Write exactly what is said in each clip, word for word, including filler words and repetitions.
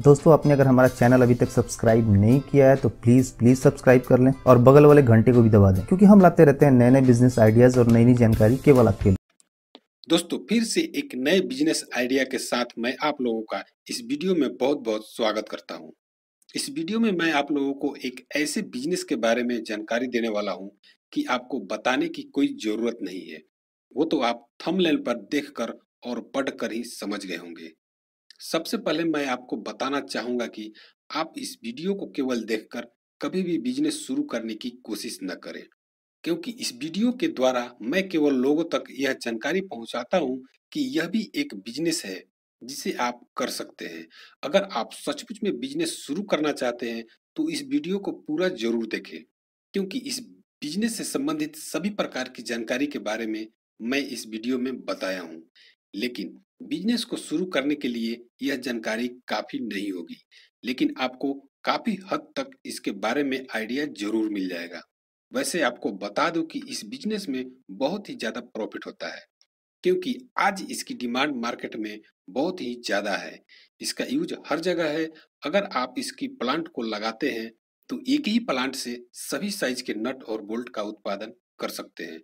दोस्तों आपने अगर हमारा चैनल अभी तक सब्सक्राइब नहीं किया है तो प्लीज प्लीज सब्सक्राइब कर लें और बगल वाले घंटे को भी दबा दें, क्योंकि हम लाते रहते हैं नए नए बिजनेस आइडियाज और नई नई जानकारी केवल आपके लिए। दोस्तों फिर से एक नए बिजनेस आइडिया के साथ मैं आप लोगों का इस वीडियो में बहुत बहुत स्वागत करता हूं। इस वीडियो में मैं आप लोगों को एक ऐसे बिजनेस के बारे में जानकारी देने वाला हूं कि आपको बताने की कोई जरूरत नहीं है, वो तो आप थंबनेल पर देखकर और पढ़कर ही समझ गए होंगे। सबसे पहले मैं आपको बताना चाहूंगा कि आप इस वीडियो को केवल देखकर कभी भी बिजनेस शुरू करने की कोशिश न करें, क्योंकि इस वीडियो के द्वारा मैं केवल लोगों तक यह जानकारी पहुंचाता हूं कि यह भी एक बिजनेस है जिसे आप कर सकते हैं। अगर आप सचमुच में बिजनेस शुरू करना चाहते हैं तो इस वीडियो को पूरा जरूर देखें, क्योंकि इस बिजनेस से संबंधित सभी प्रकार की जानकारी के बारे में मैं इस वीडियो में बताया हूं। लेकिन बिजनेस को शुरू करने के लिए यह जानकारी काफी नहीं होगी, लेकिन आपको काफी हद तक इसके बारे में आइडिया जरूर मिल जाएगा। वैसे आपको बता दूं कि इस बिजनेस में बहुत ही ज्यादा प्रॉफिट होता है, क्योंकि आज इसकी डिमांड मार्केट में बहुत ही ज्यादा है। इसका यूज हर जगह है। अगर आप इसकी प्लांट को लगाते हैं तो एक ही प्लांट से सभी साइज के नट और बोल्ट का उत्पादन कर सकते हैं।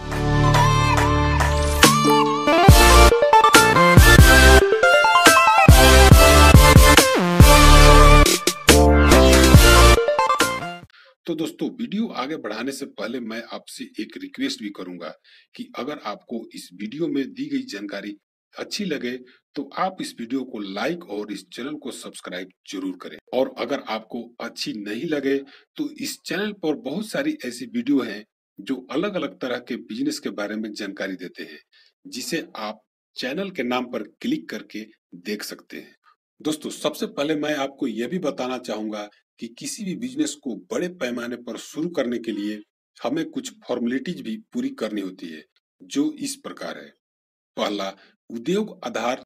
तो दोस्तों वीडियो आगे बढ़ाने से पहले मैं आपसे एक रिक्वेस्ट भी करूंगा कि अगर आपको इस वीडियो में दी गई जानकारी अच्छी लगे तो आप इस वीडियो को लाइक और इस चैनल को सब्सक्राइब जरूर करें। और अगर आपको अच्छी नहीं लगे तो इस चैनल पर बहुत सारी ऐसी वीडियो हैं जो अलग अलग तरह के बिजनेस के बारे में जानकारी देते हैं, जिसे आप चैनल के नाम पर क्लिक करके देख सकते हैं। दोस्तों सबसे पहले मैं आपको यह भी बताना चाहूंगा कि किसी भी बिजनेस को बड़े पैमाने पर शुरू करने के लिए हमें कुछ फॉर्मेलिटीज भी पूरी करनी होती है, जो इस प्रकार है। पहला, उद्योग आधार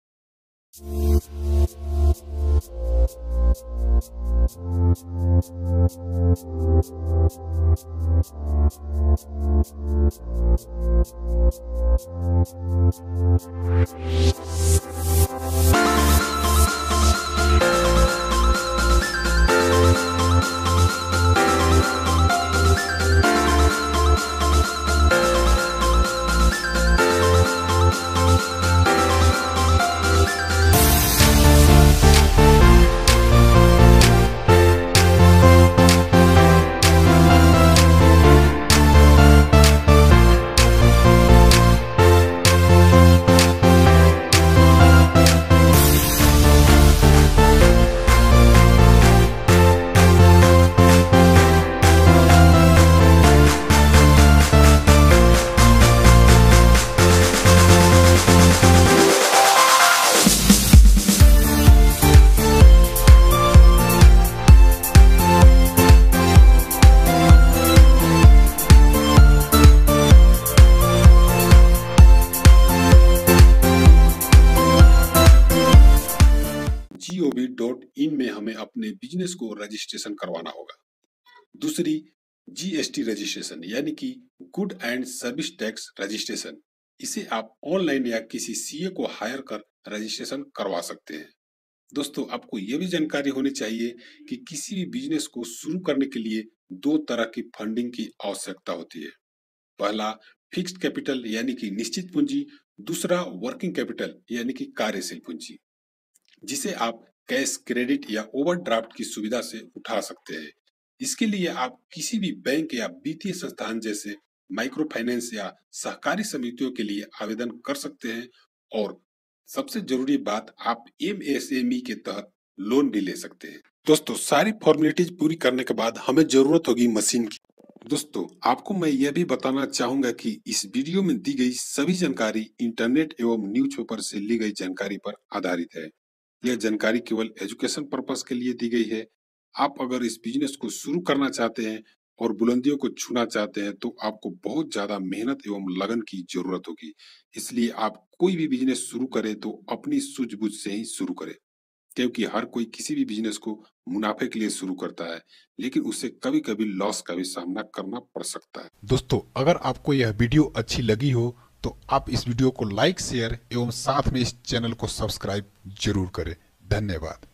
जी ओ वी डॉट इन में हमें अपने बिजनेस को रजिस्ट्रेशन करवाना होगा। दूसरी, जी एस टी रजिस्ट्रेशन, यानी कि good and service tax registration. इसे आप ऑनलाइन या किसी सी ए को हायर कर रजिस्ट्रेशन करवा सकते हैं। दोस्तों आपको यह भी जानकारी होनी चाहिए कि किसी भी बिजनेस को शुरू करने के लिए दो तरह की फंडिंग की आवश्यकता होती है। पहला, फिक्स्ड कैपिटल यानी कि निश्चित पूंजी। दूसरा, वर्किंग कैपिटल यानी कि कार्यशील पूंजी, जिसे आप कैश, क्रेडिट या ओवरड्राफ्ट की सुविधा से उठा सकते हैं। इसके लिए आप किसी भी बैंक या वित्तीय संस्थान जैसे माइक्रो फाइनेंस या सहकारी समितियों के लिए आवेदन कर सकते हैं। और सबसे जरूरी बात, आप एम एस एम ई के तहत लोन भी ले सकते हैं। दोस्तों सारी फॉर्मेलिटीज पूरी करने के बाद हमें जरूरत होगी मशीन की। दोस्तों आपको मैं यह भी बताना चाहूंगा कि इस वीडियो में दी गई सभी जानकारी इंटरनेट एवं न्यूज़पेपर से ली गई जानकारी पर आधारित है। यह जानकारी केवल एजुकेशन पर्पस के लिए दी गई है। आप अगर इस बिजनेस को शुरू करना चाहते हैं और बुलंदियों को छूना चाहते हैं तो आपको बहुत ज्यादा मेहनत एवं लगन की जरूरत होगी। इसलिए आप कोई भी बिजनेस शुरू करें तो अपनी सूझबूझ से ही शुरू करें, क्योंकि हर कोई किसी भी बिजनेस को मुनाफे के लिए शुरू करता है, लेकिन उसे कभी कभी लॉस का भी सामना करना पड़ सकता है। दोस्तों अगर आपको यह वीडियो अच्छी लगी हो तो आप इस वीडियो को लाइक, शेयर एवं साथ में इस चैनल को सब्सक्राइब जरूर करें। धन्यवाद।